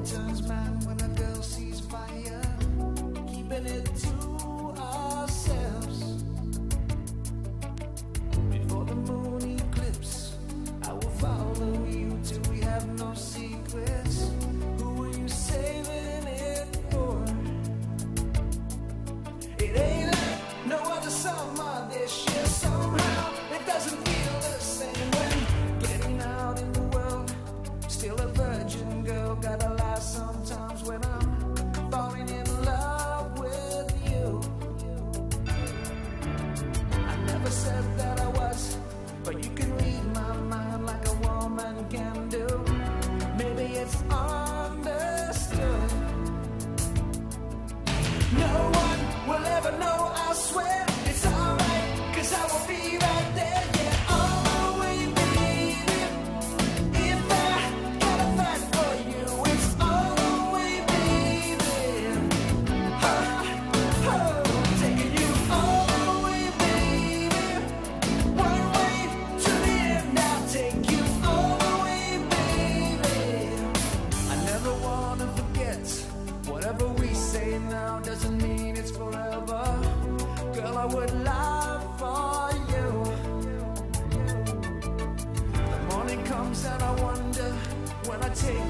turns mad when a girl sees fire. Keeping it to ourselves. Before the moon eclipse, I will follow you till we have no secrets. Who are you saving it for? It ain't like no other summer this year. Somehow it doesn't feel the same when getting out in the world. Still a virgin girl, gotta lie sometimes when I'm falling in love with you. I never said that I was, but you can read my mind like a woman can do. Maybe it's understood. No one will ever know, I swear. It's alright, 'cause I will be right there. Yeah, always, baby. If I gotta fight for you, it's always, baby. Taking you all the way, baby. One way to the end, I'll take you all the way, baby. I never wanna forget. Whatever we say now doesn't mean it's forever. Girl, I would lie for you. The morning comes and I wonder when I take